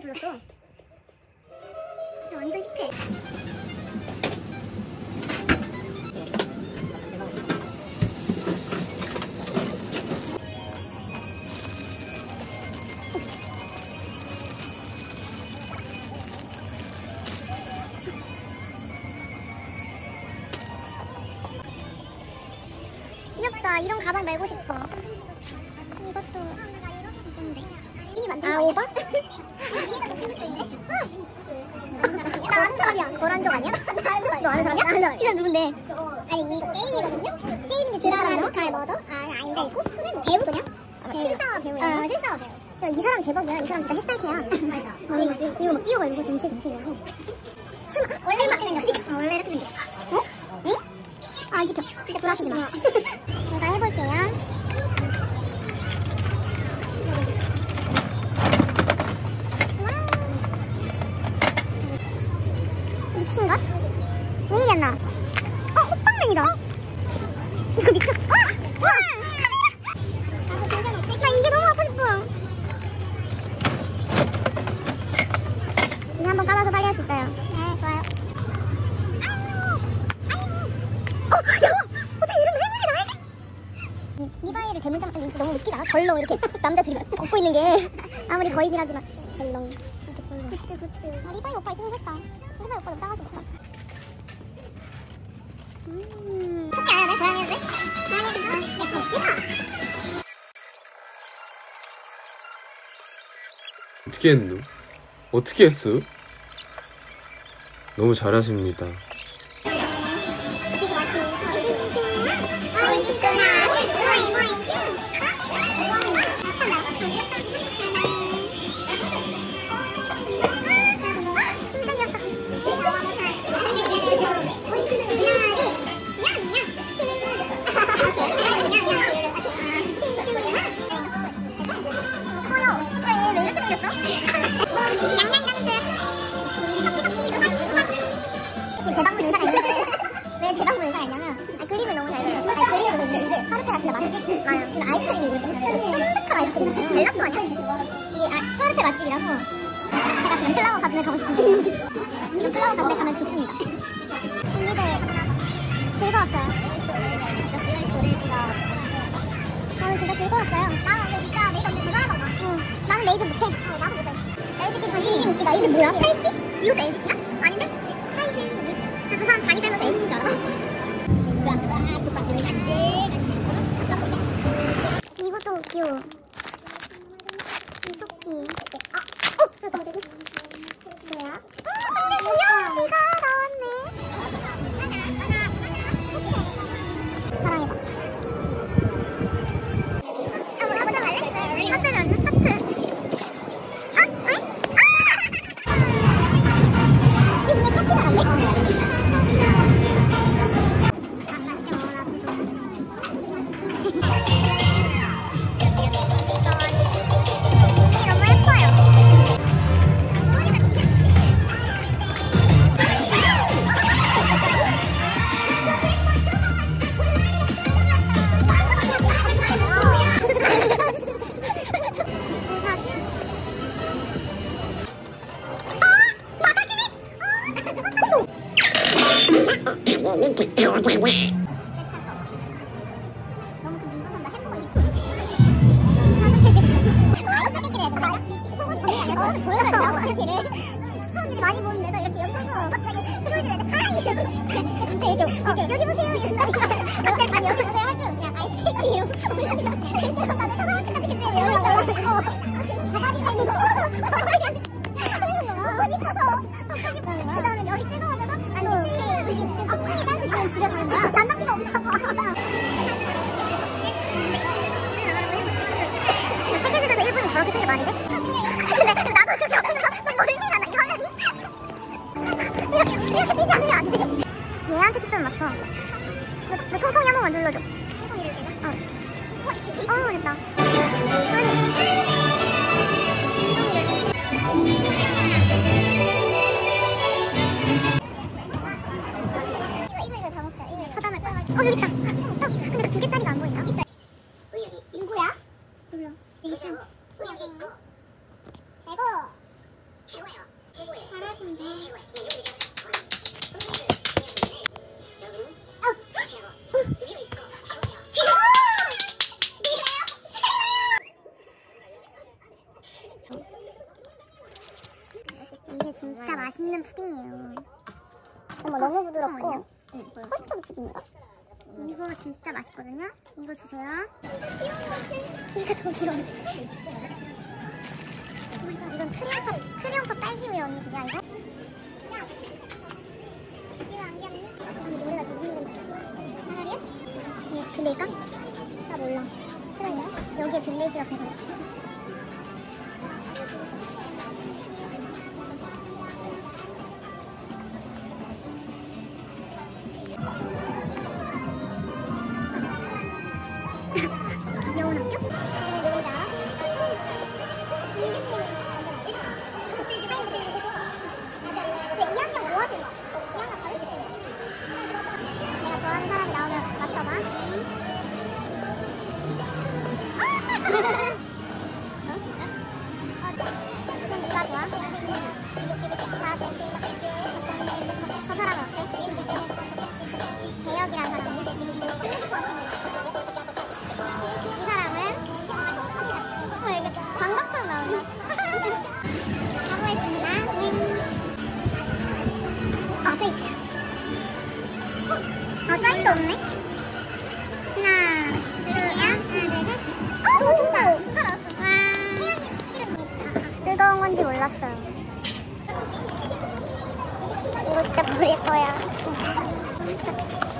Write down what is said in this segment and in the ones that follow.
불렀어. 완전 힙해. 귀엽다. 이런 가방 메고 싶어. 이것도 이건데. 이게 만든 아, 오바? 이해가 더 재밌던데? 나 아는 사람이야. 거란족 아니야? 너 아는 사람이야? 이 사람 누군데? 아니 이거 게임이거든요? 게임인데 진짜라는 잘 먹어? 아닌데 코스프레 뭐 배우소냐? 실사화 배우야. 실사화 배우. 야, 이 사람 대박이야. 이 사람 진짜 핵달캐야. 이거 막 뛰어가지고 동시이라고. 설마 원래 이렇게 생겼지? 원래 이렇게 생겼어. 어? 응? 안 시켜. 진짜 불하시지 마. 제가 해볼게요. 미친가? 왜 이리 안 나? 호빵맨이다. 이거 미쳤. 와! 나 이게 너무 하고 싶어. 이거 한번 까봐서 빨리 할 수 있어요. 네, 좋아요. 야! 어떻게 이런 행운이 나에게? 리바이를 대문장 진짜 너무 웃기다. 덜렁 이렇게 남자들이 걷고 있는 게 아무리 거인이긴 하지만 덜렁 이렇게 덜렁. 리바이 오빠 진짜 했다. 리바이 오빠 너무 작아서 못다. 토끼 안 해도 돼? 고양이 해도 돼? 고양이 해도 돼? 네, 어떻게 했노? 어떻게 했어? 너무 잘하십니다. 재방문 의사가 있는데 왜 재방문 의사가 있냐면 그림을 너무 잘 그려요. 그림을 너무 그리는데 파르페가 진짜 맛집 이거 아이스크림이 쫀득한 아이스크림이에요. 젤라또 아니야? 이게 파르페 맛집이라서 제가 지금 플라워 가든에 가고 싶은데 이거 플라워 가든에 가면 좋습니다. 언니들 즐거웠어요. 저는 진짜 즐거웠어요. 나는 진짜 메이크업 진짜 잘해봐. 나는 메이크업 못해. 나도 못해. NCT 다시 웃기다. 이게 뭐야? 팔찌? 이것도 NCT야? 아닌데? 저 사람 자기 닮아서 NCT인 줄 알아? 이것도 귀여워. 이 토끼. 이거 뭐야? 근데 귀여워. 지가 나왔네. 자랑해봐. 먼저 갈래? 하트는 하트. 이거 토끼 나갈래? 너무 근데 이거 산다. 햄버거 미친. 따뜻해지고 싶어. 아이스크림 해야 된다. 속옷 범위 아니야. 속옷을 보여줘야 된다고 아이스크림을. 사람들이 많이 보는 데서 이렇게 옆에서 갑자기 표정을 해야 돼. 하이 이러고 진짜 이렇게 여기 보세요 이런다니까. 아니 여기 보세요 할 필요 그냥 아이스크림 이러고 올려니까 나 내 찾아올 때까지 그때 연락가지고 가발이 많이 추워서 가발이 하는 거야. 하고 싶어서 그 다음에 열이 뜨거워져서 아니지 선풍기 따뜻한 집에 가는 거야. 난방비가 없다고. 세계에서 일본이 저렇게 되게 많이 돼? 근데 나도 그렇게 없어서 좀 멀미가 나 이 화면이. 이렇게 뛰지 않으면 안 돼. 얘한테 초점을 맞춰. 너 통통이 한 번만 눌러줘. 통통이를 내가? 됐다. 이거 다 먹자. 이거 쳐담을 거야. 여기 있다. 근데 그 2개짜리가 안 보인다. 누구야? 몰라. 우유 있고. 대고. 이게 진짜 맛있는 푸딩이에요. 어머 너무 부드럽고 커스터드 푸딩인가? 이거 진짜 맛있거든요? 이거 주세요. 이거 더 귀여운데? 이건 크리움컵 딸기우유 언니 그냥 이거? 이거 안 귀엽니? 언니 노래가 좀 힘든데 하나리야? 얘 들릴까? 나 몰라. 그러냐? 여기에 들릴지가 궁금해. 귀여운 학교? 이게 누군지 알아? 근데 2학년 뭐 하시는 거야? 2학년 다를 수도 있어. 내가 좋아하는 사람이 나오면 맞춰봐. 그럼 누가 좋아? 저 사람은 어때? 재혁이라는 사람이? 이 사람은? 여기 광각처럼 나오네. 가보겠습니다. 짜임도 없네? 하나, 둘, 셋. 정답! 정답 나왔어. 와. 태양이 실은 재밌다. 뜨거운 건지 몰랐어요. 이거 진짜 보일 거야. 진짜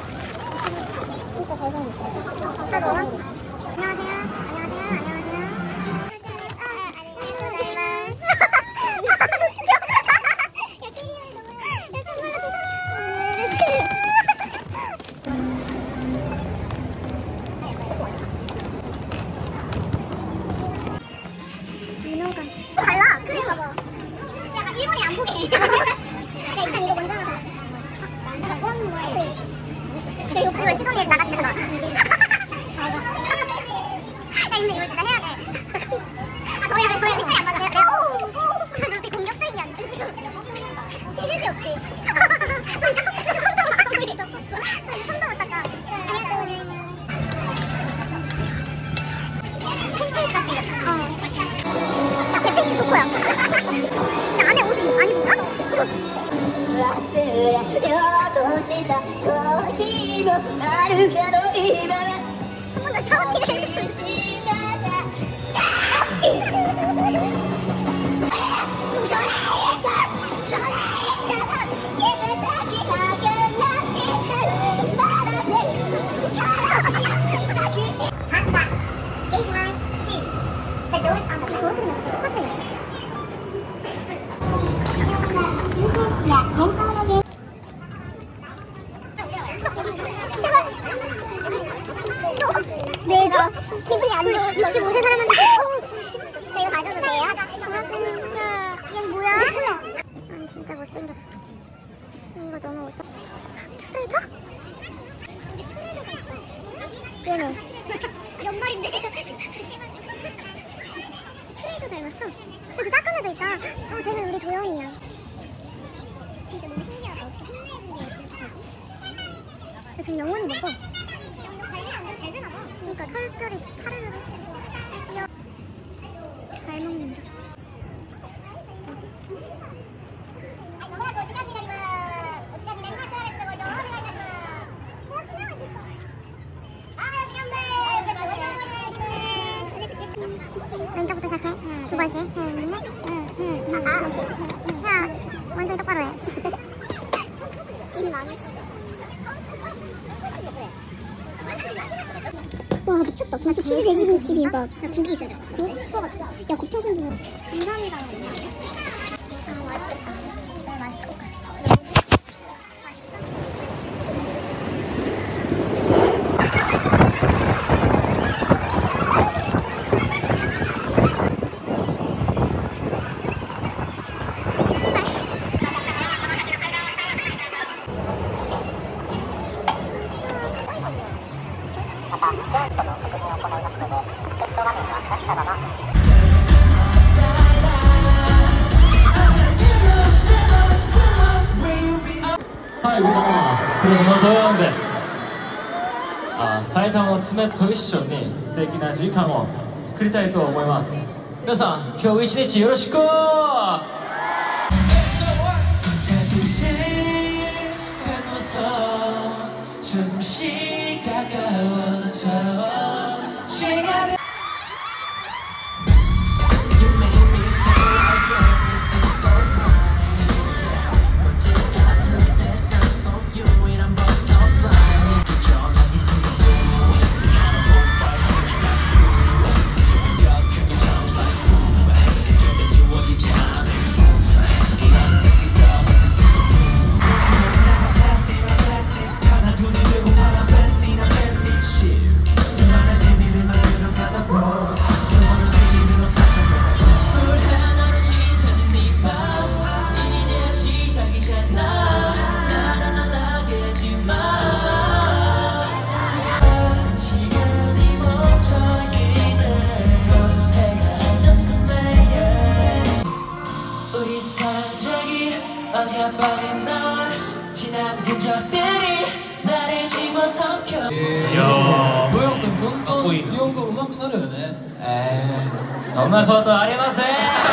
잘생겼어. 하고. 안녕하세요. 안녕하세요. 민호가 달라. 그래 봐봐. 약간 일본이 안 보게. 일단 이거 먼저 하나 달라. One more please. 그리고 그걸 시선이 나가지 마. 야 근데 이거 진짜 해야 돼. 거의 색깔이 안 맞아. 너 되게 공격적이야. 휴지 없지? 손도 못 닦아. 팬케이크같이 생겼다. 나 팬케이크 토코야. 나 안에 옷이 많이 보여? 한 번 더 샤워팅을 내가 기분이 안 좋아. 25세 사람한테 저 이거 가져도 돼요? 고맙습니다. 얘 뭐야? 아니 진짜 못생겼어. 이거 너무 못생 트레저? 얘는 연말인데 트레저 닮았어. 근데 작은 애도 있다. 쟤는 우리 도영이야. 진짜 너무 신기하다. 어떻게 흉내내는 게 쟤 영원히 못 봐. 잘 되나 봐. 그러니까 털결이 차르르 귀여워. 잘 먹는다. 왼쪽부터 시작해. 두 번씩. 야, 원숭이 똑바로 해. 입 망했어. 와 미쳤다. 진짜 치즈 제지빈 비빔밥. 나 두 개 있어야 돼. 야 곱창선 좀 해. 감사합니다. 아 맛있겠다. 너무 맛있어. はい、こんばんは。広島ドヨンです。埼玉の爪と一緒に素敵な時間を作りたいと思います。皆さん、今日一日よろしく。 잊어버린 넌 지난 흔적들이 나를 집어삼켜. 이야. どうやってどんどん日本語上手くなるよね。そんなことありません。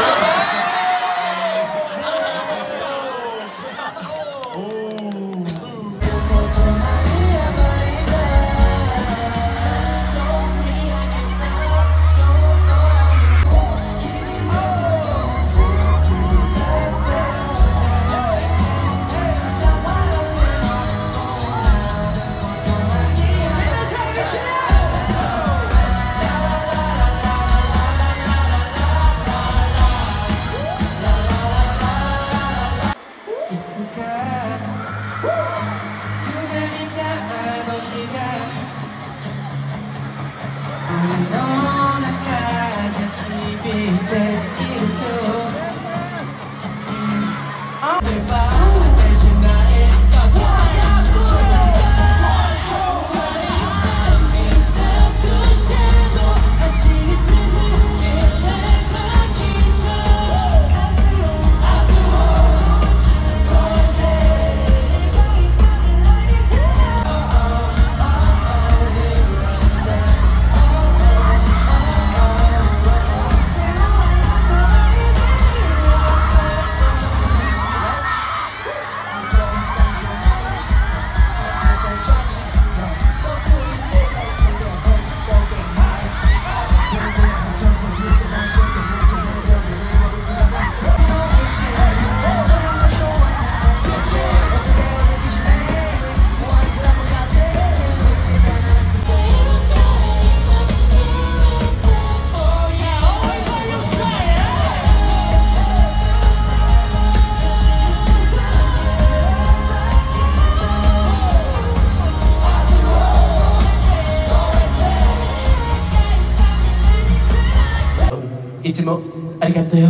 いつもありがとうよ。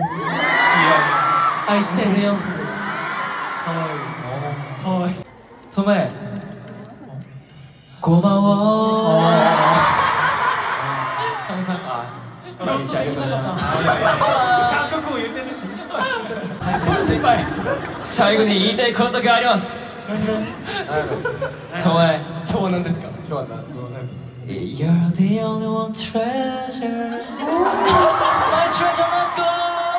愛してるよ。かわいい。かわいい。ソメ。고마워。항상毎日ありがとうございます。韓国語言ってるし。最後に言いたいことがあります。ソメ。今日は何ですか。今日はどうなる。You're the only one treasure. My treasure, let's go.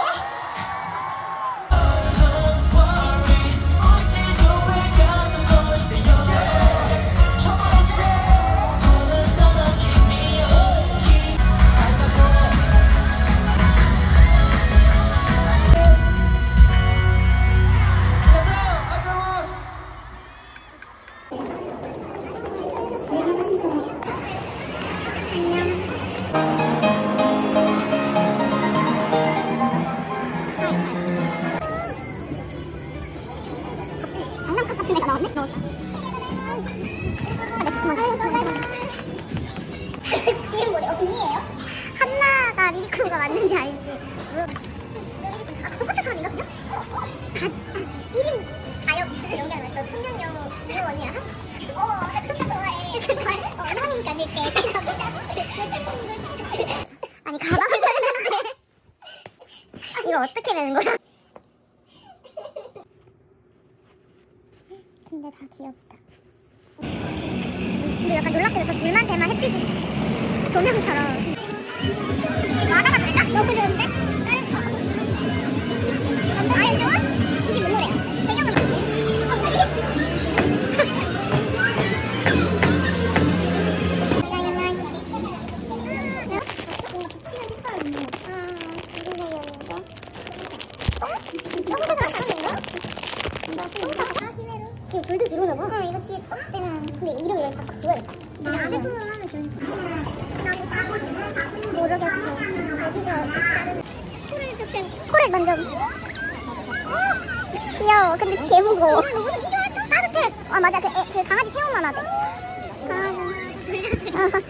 Don't worry, 언제도 외곽도 도시대요. 초록색, 오늘 너는 김이요. 장난감 같은 애가 나왔네? 지금 뭐래? 언니예요? 한나가 리리코가 맞는지 아닌지 물어봤어. 진짜 다 똑같은 사람인가 그냥? 다 1인 가역 연기하는 거 청년용 이호 언니 알아? 나 진짜 좋아해. 하니까 이렇게 아니 가방을 샀는데 이거 어떻게 매는 거야? 근데 다 귀엽다. 근데 약간 놀랍게도 저 둘한테만 햇빛이 조명처럼. 와다가 다를까? 너무 좋은데? 아예 좋아? 이게 뭔 노래야? 배경은 어때? 갑자기? 이거 불도 들어오나 봐. 이거 뒤에 떡 때문에. 근데 이름을 여기 딱 지워야겠다. 지금 안에 통을 하면 좋은지. 나도 사실 모르겠어. 여기가 코를 조금. 코를 먼저. 귀여워. 근데 개 무거워. 따뜻해. 아 맞아. 그 강아지 체온만 하대. 강아지.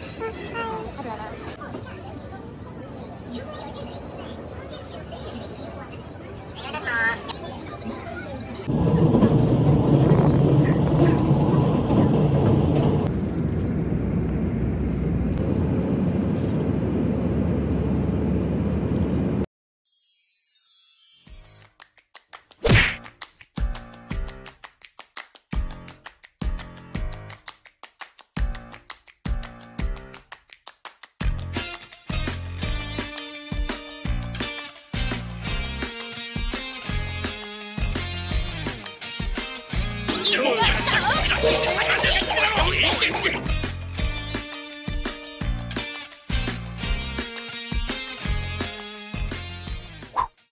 녀석!